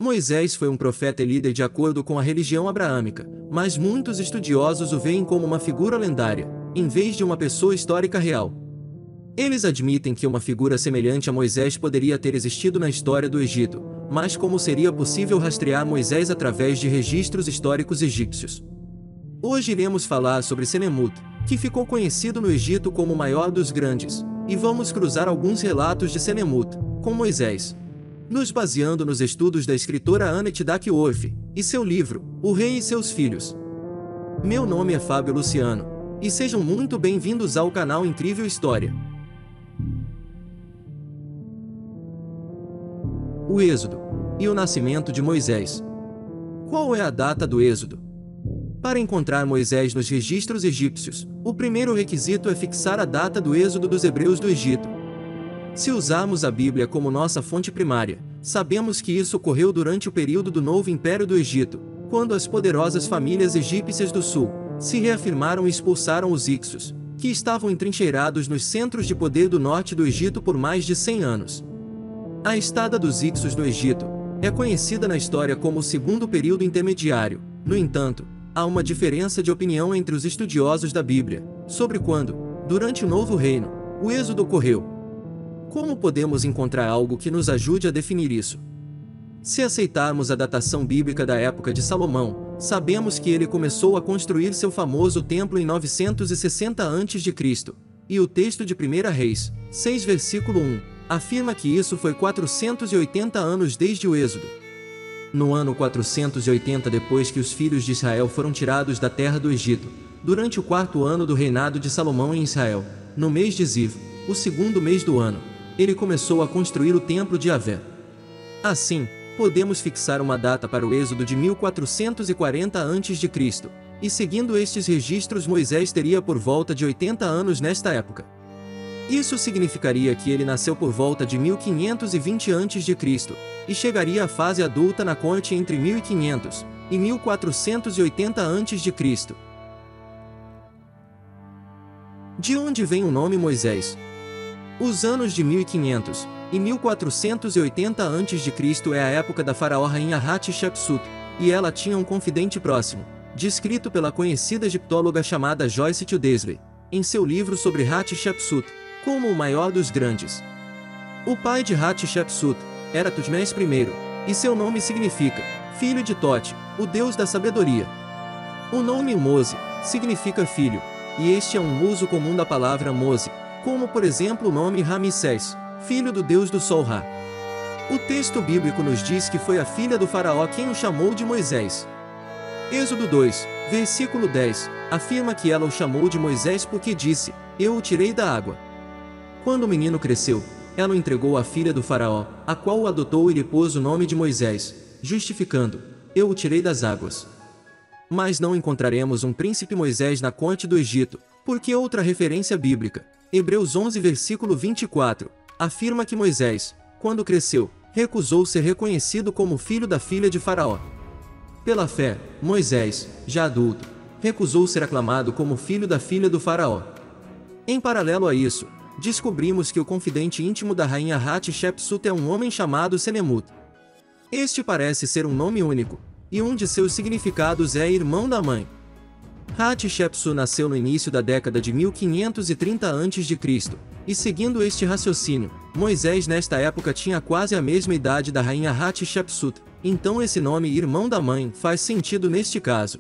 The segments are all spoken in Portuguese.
Moisés foi um profeta e líder de acordo com a religião abraâmica, mas muitos estudiosos o veem como uma figura lendária, em vez de uma pessoa histórica real. Eles admitem que uma figura semelhante a Moisés poderia ter existido na história do Egito, mas como seria possível rastrear Moisés através de registros históricos egípcios? Hoje iremos falar sobre Senemut, que ficou conhecido no Egito como o maior dos grandes, e vamos cruzar alguns relatos de Senemut com Moisés, nos baseando nos estudos da escritora Annette Duckworth e seu livro, O Rei e Seus Filhos. Meu nome é Fábio Luciano, e sejam muito bem-vindos ao canal Incrível História. O Êxodo e o nascimento de Moisés. Qual é a data do Êxodo? Para encontrar Moisés nos registros egípcios, o primeiro requisito é fixar a data do êxodo dos hebreus do Egito. Se usarmos a Bíblia como nossa fonte primária, sabemos que isso ocorreu durante o período do Novo Império do Egito, quando as poderosas famílias egípcias do sul se reafirmaram e expulsaram os Hicsos, que estavam entrincheirados nos centros de poder do norte do Egito por mais de 100 anos. A estada dos Hicsos no Egito é conhecida na história como o segundo período intermediário. No entanto, há uma diferença de opinião entre os estudiosos da Bíblia sobre quando, durante o Novo Reino, o êxodo ocorreu. Como podemos encontrar algo que nos ajude a definir isso? Se aceitarmos a datação bíblica da época de Salomão, sabemos que ele começou a construir seu famoso templo em 960 a.C., e o texto de 1 Reis 6 versículo 1 afirma que isso foi 480 anos desde o êxodo. No ano 480 depois que os filhos de Israel foram tirados da terra do Egito, durante o quarto ano do reinado de Salomão em Israel, no mês de Ziv, o segundo mês do ano, ele começou a construir o templo de Yahvé. Assim, podemos fixar uma data para o êxodo de 1440 a.C., e seguindo estes registros Moisés teria por volta de 80 anos nesta época. Isso significaria que ele nasceu por volta de 1520 a.C., e chegaria à fase adulta na corte entre 1500 e 1480 a.C. De onde vem o nome Moisés? Os anos de 1500 e 1480 a.C. é a época da faraó rainha Hatshepsut, e ela tinha um confidente próximo, descrito pela conhecida egiptóloga chamada Joyce Tildesley, em seu livro sobre Hatshepsut, como o maior dos grandes. O pai de Hatshepsut era Tutmés I, e seu nome significa filho de Tote, o deus da sabedoria. O nome Mose significa filho, e este é um uso comum da palavra Mose, como por exemplo o nome Ramsés, filho do deus do sol Ra. O texto bíblico nos diz que foi a filha do faraó quem o chamou de Moisés. Êxodo 2, versículo 10, afirma que ela o chamou de Moisés porque disse, eu o tirei da água. Quando o menino cresceu, ela o entregou à filha do faraó, a qual o adotou e lhe pôs o nome de Moisés, justificando, eu o tirei das águas. Mas não encontraremos um príncipe Moisés na corte do Egito, porque outra referência bíblica, Hebreus 11 versículo 24, afirma que Moisés, quando cresceu, recusou ser reconhecido como filho da filha de Faraó. Pela fé, Moisés, já adulto, recusou ser aclamado como filho da filha do Faraó. Em paralelo a isso, descobrimos que o confidente íntimo da rainha Hatshepsut é um homem chamado Senemut. Este parece ser um nome único, e um de seus significados é irmão da mãe. Hatshepsut nasceu no início da década de 1530 a.C., e seguindo este raciocínio, Moisés nesta época tinha quase a mesma idade da rainha Hatshepsut, então esse nome irmão da mãe faz sentido neste caso.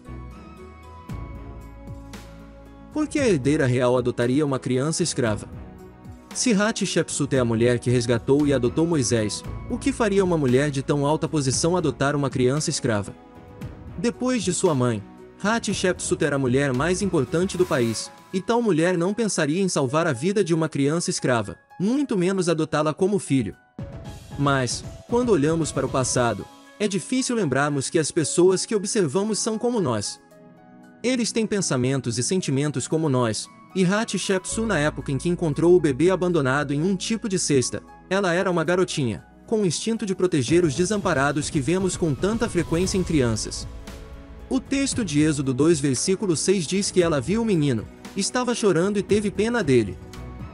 Por que a herdeira real adotaria uma criança escrava? Se Hatshepsut é a mulher que resgatou e adotou Moisés, o que faria uma mulher de tão alta posição adotar uma criança escrava? Depois de sua mãe, Hatshepsut era a mulher mais importante do país, e tal mulher não pensaria em salvar a vida de uma criança escrava, muito menos adotá-la como filho. Mas, quando olhamos para o passado, é difícil lembrarmos que as pessoas que observamos são como nós. Eles têm pensamentos e sentimentos como nós, e Hatshepsut na época em que encontrou o bebê abandonado em um tipo de cesta, ela era uma garotinha, com o instinto de proteger os desamparados que vemos com tanta frequência em crianças. O texto de Êxodo 2 versículo 6 diz que ela viu o menino, estava chorando e teve pena dele.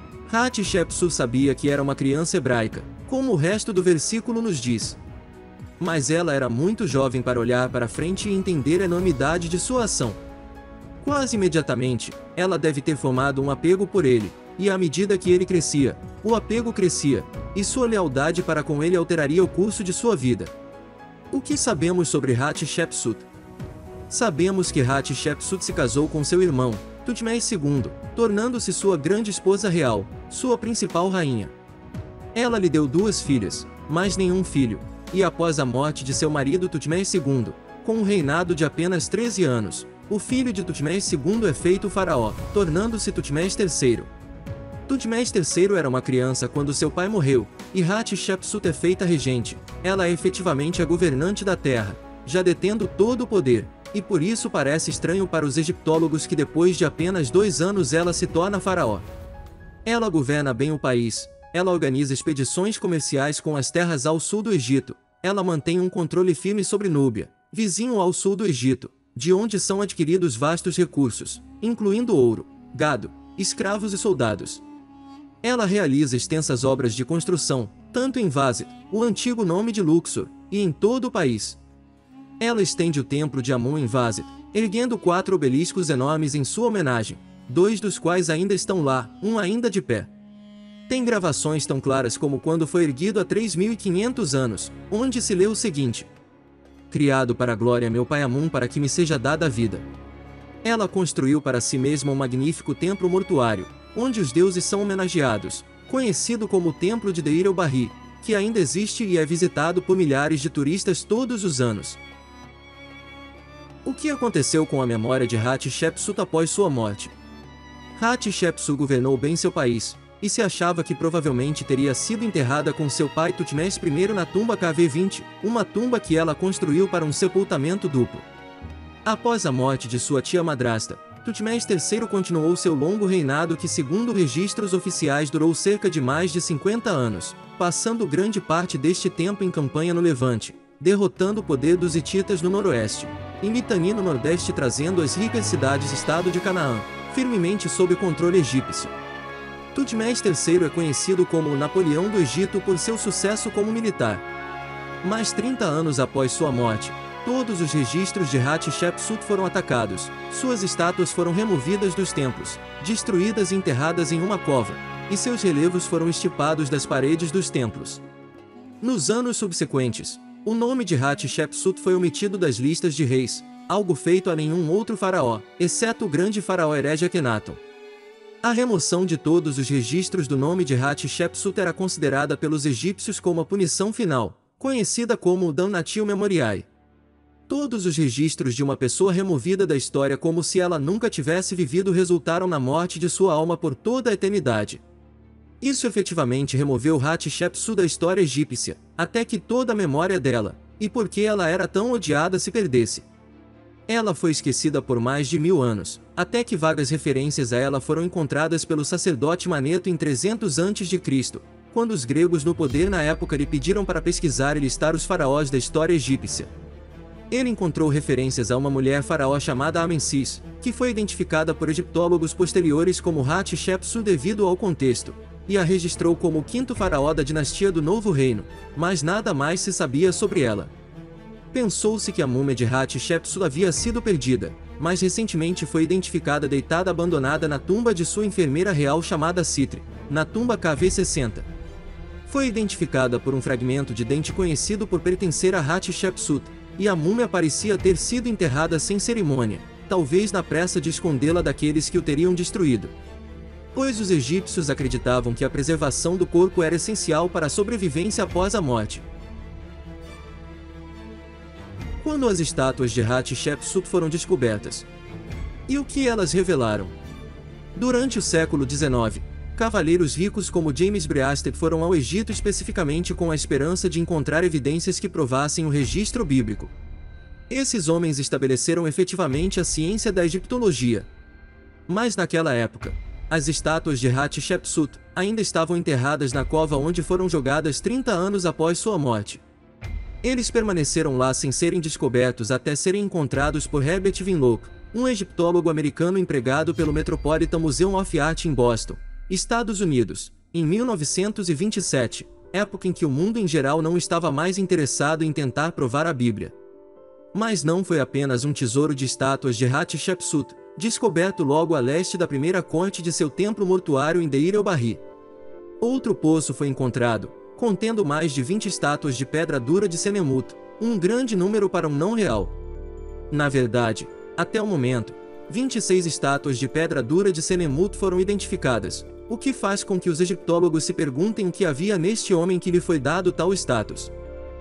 Hatshepsut sabia que era uma criança hebraica, como o resto do versículo nos diz. mas ela era muito jovem para olhar para frente e entender a enormidade de sua ação. Quase imediatamente, ela deve ter formado um apego por ele, e à medida que ele crescia, o apego crescia, e sua lealdade para com ele alteraria o curso de sua vida. O que sabemos sobre Hatshepsut? Sabemos que Hatshepsut se casou com seu irmão, Tutmés II, tornando-se sua grande esposa real, sua principal rainha. Ela lhe deu 2 filhas, mas nenhum filho, e após a morte de seu marido Tutmés II, com um reinado de apenas 13 anos, o filho de Tutmés II é feito faraó, tornando-se Tutmés III. Tutmés III era uma criança quando seu pai morreu, e Hatshepsut é feita regente. Ela é efetivamente a governante da terra, já detendo todo o poder, e por isso parece estranho para os egiptólogos que depois de apenas 2 anos ela se torna faraó. Ela governa bem o país, ela organiza expedições comerciais com as terras ao sul do Egito, ela mantém um controle firme sobre Núbia, vizinho ao sul do Egito, de onde são adquiridos vastos recursos, incluindo ouro, gado, escravos e soldados. Ela realiza extensas obras de construção, tanto em Vazit, o antigo nome de Luxor, e em todo o país. Ela estende o templo de Amon em Vazit, erguendo 4 obeliscos enormes em sua homenagem, 2 dos quais ainda estão lá, um ainda de pé. Tem gravações tão claras como quando foi erguido há 3.500 anos, onde se lê o seguinte: criado para a glória meu pai Amon para que me seja dada a vida. Ela construiu para si mesma um magnífico templo mortuário, onde os deuses são homenageados, conhecido como o Templo de Deir el-Bahri, que ainda existe e é visitado por milhares de turistas todos os anos. O que aconteceu com a memória de Hatshepsut após sua morte? Hatshepsut governou bem seu país, e se achava que provavelmente teria sido enterrada com seu pai Tutmés I na tumba KV-20, uma tumba que ela construiu para um sepultamento duplo. Após a morte de sua tia madrasta, Tutmés III continuou seu longo reinado que, segundo registros oficiais, durou cerca de mais de 50 anos, passando grande parte deste tempo em campanha no Levante, derrotando o poder dos hititas no noroeste, e Mitanni no nordeste, trazendo as ricas cidades-estado de Canaã, firmemente sob controle egípcio. Tutmés III é conhecido como o Napoleão do Egito por seu sucesso como militar. Mas 30 anos após sua morte, todos os registros de Hatshepsut foram atacados, suas estátuas foram removidas dos templos, destruídas e enterradas em uma cova, e seus relevos foram extirpados das paredes dos templos. Nos anos subsequentes, o nome de Hatshepsut foi omitido das listas de reis, algo feito a nenhum outro faraó, exceto o grande faraó herege Akhenaton. A remoção de todos os registros do nome de Hatshepsut era considerada pelos egípcios como a punição final, conhecida como o Damnatio Memoriae. Todos os registros de uma pessoa removida da história como se ela nunca tivesse vivido resultaram na morte de sua alma por toda a eternidade. Isso efetivamente removeu Hatshepsut da história egípcia, até que toda a memória dela, e porque ela era tão odiada, se perdesse. Ela foi esquecida por mais de 1000 anos, até que vagas referências a ela foram encontradas pelo sacerdote Maneto em 300 a.C., quando os gregos no poder na época lhe pediram para pesquisar e listar os faraós da história egípcia. Ele encontrou referências a uma mulher faraó chamada Amensis, que foi identificada por egiptólogos posteriores como Hatshepsut devido ao contexto, e a registrou como o 5º faraó da dinastia do Novo Reino, mas nada mais se sabia sobre ela. Pensou-se que a múmia de Hatshepsut havia sido perdida, mas recentemente foi identificada deitada abandonada na tumba de sua enfermeira real chamada Sitre, na tumba KV-60. Foi identificada por um fragmento de dente conhecido por pertencer a Hatshepsut, e a múmia parecia ter sido enterrada sem cerimônia, talvez na pressa de escondê-la daqueles que o teriam destruído. Pois os egípcios acreditavam que a preservação do corpo era essencial para a sobrevivência após a morte. Quando as estátuas de Hatshepsut foram descobertas? E o que elas revelaram? Durante o século XIX, cavaleiros ricos como James Breasted foram ao Egito especificamente com a esperança de encontrar evidências que provassem o registro bíblico. Esses homens estabeleceram efetivamente a ciência da egiptologia. Mas naquela época, as estátuas de Hatshepsut ainda estavam enterradas na cova onde foram jogadas 30 anos após sua morte. Eles permaneceram lá sem serem descobertos até serem encontrados por Herbert Winlock, um egiptólogo americano empregado pelo Metropolitan Museum of Art em Boston, Estados Unidos, em 1927, época em que o mundo em geral não estava mais interessado em tentar provar a Bíblia. Mas não foi apenas um tesouro de estátuas de Hatshepsut, descoberto logo a leste da primeira corte de seu templo mortuário em Deir el-Bahri. Outro poço foi encontrado, contendo mais de 20 estátuas de pedra dura de Senemut, um grande número para um não real. Na verdade, até o momento, 26 estátuas de pedra dura de Senemut foram identificadas, o que faz com que os egiptólogos se perguntem o que havia neste homem que lhe foi dado tal status.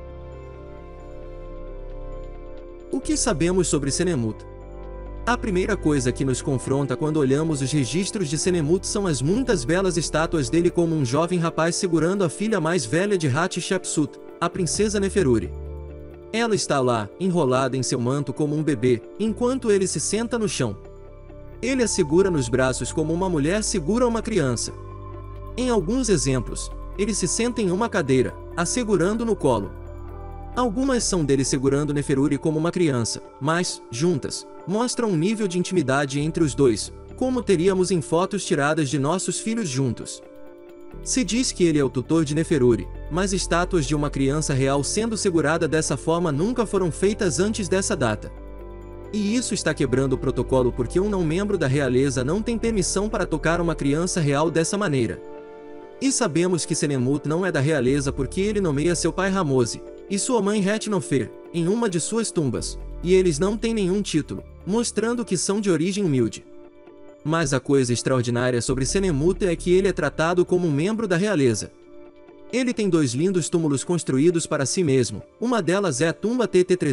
O que sabemos sobre Senemut? A primeira coisa que nos confronta quando olhamos os registros de Senemut são as muitas belas estátuas dele como um jovem rapaz segurando a filha mais velha de Hatshepsut, a princesa Neferuri. Ela está lá, enrolada em seu manto como um bebê, enquanto ele se senta no chão. Ele a segura nos braços como uma mulher segura uma criança. Em alguns exemplos, ele se senta em uma cadeira, a segurando no colo. Algumas são dele segurando Neferuri como uma criança, mas, juntas, mostram um nível de intimidade entre os dois, como teríamos em fotos tiradas de nossos filhos juntos. Se diz que ele é o tutor de Neferuri, mas estátuas de uma criança real sendo segurada dessa forma nunca foram feitas antes dessa data. E isso está quebrando o protocolo porque um não-membro da realeza não tem permissão para tocar uma criança real dessa maneira. E sabemos que Senemut não é da realeza porque ele nomeia seu pai Ramose e sua mãe Ret-Nofer em uma de suas tumbas, e eles não têm nenhum título, mostrando que são de origem humilde. Mas a coisa extraordinária sobre Senemut é que ele é tratado como um membro da realeza. Ele tem 2 lindos túmulos construídos para si mesmo, uma delas é a tumba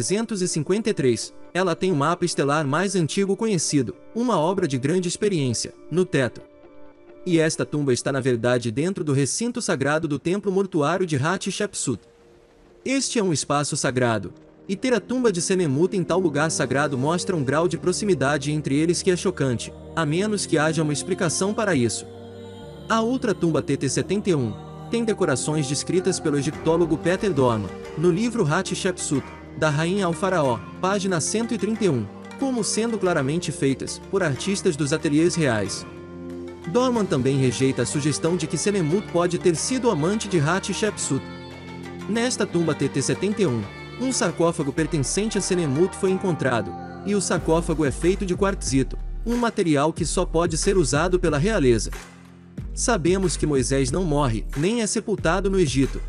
TT-353, ela tem o mapa estelar mais antigo conhecido, uma obra de grande experiência, no teto. E esta tumba está na verdade dentro do recinto sagrado do templo mortuário de Hatshepsut. Este é um espaço sagrado, e ter a tumba de Senemut em tal lugar sagrado mostra um grau de proximidade entre eles que é chocante, a menos que haja uma explicação para isso. A outra tumba TT-71 tem decorações descritas pelo egiptólogo Peter Dorman, no livro Hatshepsut, da Rainha ao Faraó, página 131, como sendo claramente feitas por artistas dos ateliês reais. Dorman também rejeita a sugestão de que Senemut pode ter sido amante de Hatshepsut. Nesta tumba TT-71, um sarcófago pertencente a Senemut foi encontrado, e o sarcófago é feito de quartzito, um material que só pode ser usado pela realeza. Sabemos que Moisés não morre, nem é sepultado no Egito.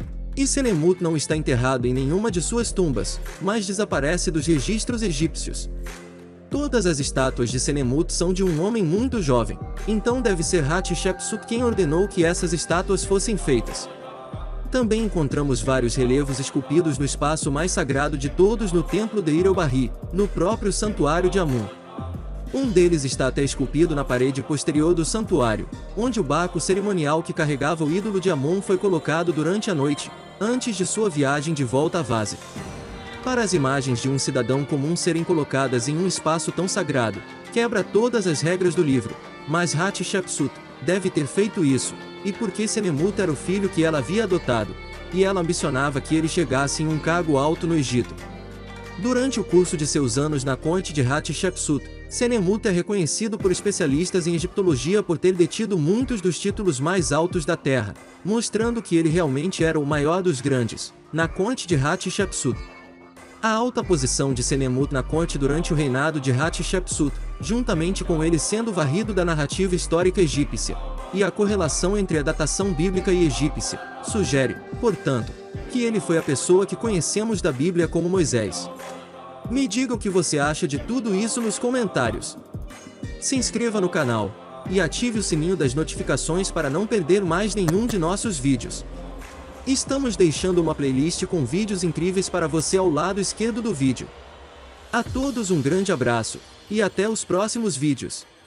E Senemut não está enterrado em nenhuma de suas tumbas, mas desaparece dos registros egípcios. Todas as estátuas de Senemut são de um homem muito jovem, então deve ser Hatshepsut quem ordenou que essas estátuas fossem feitas. Também encontramos vários relevos esculpidos no espaço mais sagrado de todos no templo de Deir el-Bahri, no próprio santuário de Amun. Um deles está até esculpido na parede posterior do santuário, onde o barco cerimonial que carregava o ídolo de Amun foi colocado durante a noite, antes de sua viagem de volta a Vase. Para as imagens de um cidadão comum serem colocadas em um espaço tão sagrado, quebra todas as regras do livro, mas Hatshepsut deve ter feito isso, e porque Senemut era o filho que ela havia adotado, e ela ambicionava que ele chegasse em um cargo alto no Egito. Durante o curso de seus anos na corte de Hatshepsut, Senemut é reconhecido por especialistas em egiptologia por ter detido muitos dos títulos mais altos da terra, mostrando que ele realmente era o maior dos grandes, na corte de Hatshepsut. A alta posição de Senemut na corte durante o reinado de Hatshepsut, juntamente com ele sendo varrido da narrativa histórica egípcia, e a correlação entre a datação bíblica e egípcia, sugere, portanto, que ele foi a pessoa que conhecemos da Bíblia como Moisés. Me diga o que você acha de tudo isso nos comentários. Se inscreva no canal e ative o sininho das notificações para não perder mais nenhum de nossos vídeos. Estamos deixando uma playlist com vídeos incríveis para você ao lado esquerdo do vídeo. A todos um grande abraço, e até os próximos vídeos.